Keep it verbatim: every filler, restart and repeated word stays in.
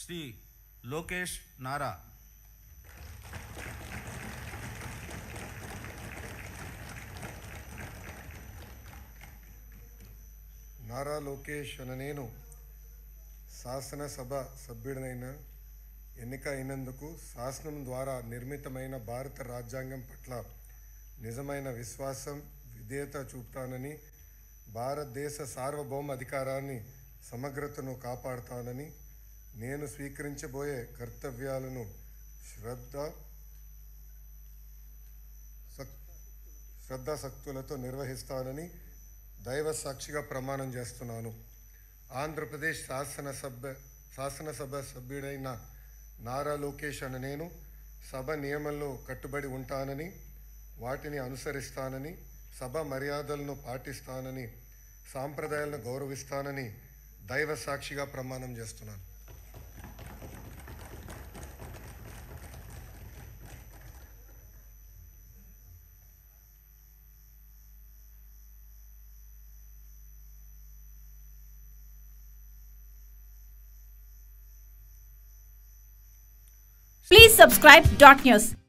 శ్రీ లోకేష్ నారా. నారా లోకేష్ అన్న నేను శాసనసభ సభ్యుడినైన ఎన్నిక అయినందుకు శాసనం ద్వారా నిర్మితమైన భారత రాజ్యాంగం పట్ల నిజమైన విశ్వాసం విధేయత చూపుతానని, భారతదేశ సార్వభౌమ అధికారాన్ని సమగ్రతను కాపాడుతానని, నేను స్వీకరించబోయే కర్తవ్యాలను శ్రద్ధ శ్రద్ధాశక్తులతో నిర్వహిస్తానని దైవ సాక్షిగా ప్రమాణం చేస్తున్నాను. ఆంధ్రప్రదేశ్ శాసనసభ శాసనసభ సభ్యుడైన నారా లోకేష్ అన్న నేను సభ నియమంలో కట్టుబడి ఉంటానని, వాటిని అనుసరిస్తానని, సభ మర్యాదలను పాటిస్తానని, సాంప్రదాయాలను గౌరవిస్తానని దైవ సాక్షిగా ప్రమాణం చేస్తున్నాను. Please subscribe dot news.